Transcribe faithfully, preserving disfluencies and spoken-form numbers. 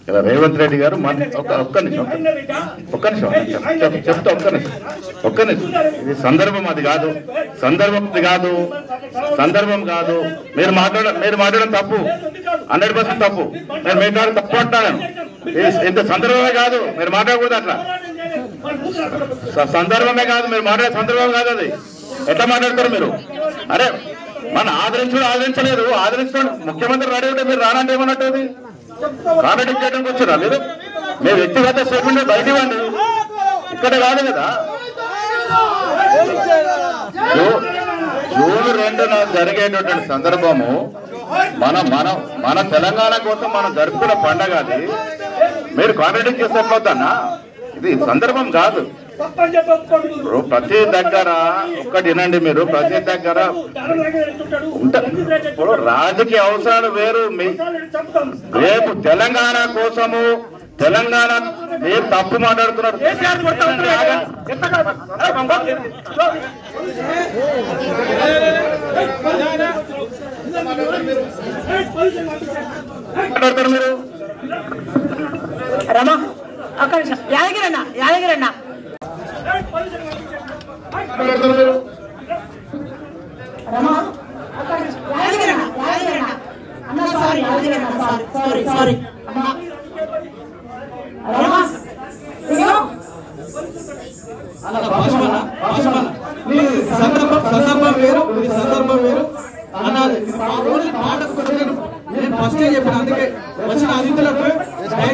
రేవంత్ రెడ్డి గారు ఒక్క నిమిషం ఒక్క నిమిషం చెప్తా ఒక్క నిమిషం ఒక్క నిమిషం ఇది సందర్భం అది కాదు సందర్భం అది కాదు సందర్భం కాదు మీరు మాట్లాడ మీరు మాట్లాడడం తప్పు హండ్రెడ్ పర్సెంట్ తప్పు నేను మాట్లాడడం తప్పు అంటాను ఇంత సందర్భమే కాదు మీరు మాట్లాడకూడదు అట్లా సందర్భమే కాదు మీరు మాట్లాడే సందర్భం కాదు అది ఎట్లా మాట్లాడతారు మీరు అరే మన ఆదరించడం ఆదరించలేదు ఆదరించడం ముఖ్యమంత్రి రెడీ ఉంటే మీరు రానంటే ఏమన్నట్టు అది కామెంట్ చేయడానికి వచ్చారా మీరు మీ వ్యక్తిగత స్టేట్మెంట్ బయట ఇవ్వండి ఇక్కడ కాదు కదా జూన్ రెండున జరిగేటటువంటి సందర్భము మన మనం మన తెలంగాణ కోసం మనం జరుపుకున్న పండగ అది మీరు కామెంట్ చేసేపోతానా ఇది సందర్భం కాదు ప్రతి దగ్గర ఒక్కటి వినండి మీరు ప్రతి దగ్గర ఇప్పుడు రాజకీయ అవసరాలు వేరు రేపు తెలంగాణ కోసము తెలంగాణ మీరు తప్పు మాట్లాడుతున్నారు మాట్లాడతారు మీరు రమా ఒక్క నిమిషం యాదగిరన్న యాదగిరన్న మాట్లాడతారు మీరు రమా ఒక్క నిమిషం యాదగిరన్న యాదగిరన్న అన్న సారీ యాదగిరన్న సారీ సారీ సారీ అమ్మా రమా ఇదిగో అలా భాషమన్న భాషమన్న మీ సందర్భం సందర్భం వేరు మీ సందర్భం వేరు అన్నది మా ఊరి పాటకు నేను ఫస్ట్ చెప్పిన అందుకే వచ్చిన అతిథులకు